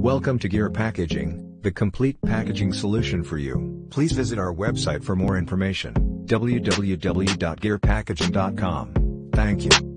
Welcome to Gear Packaging, the complete packaging solution for you. Please visit our website for more information, www.gearpackaging.com. Thank you.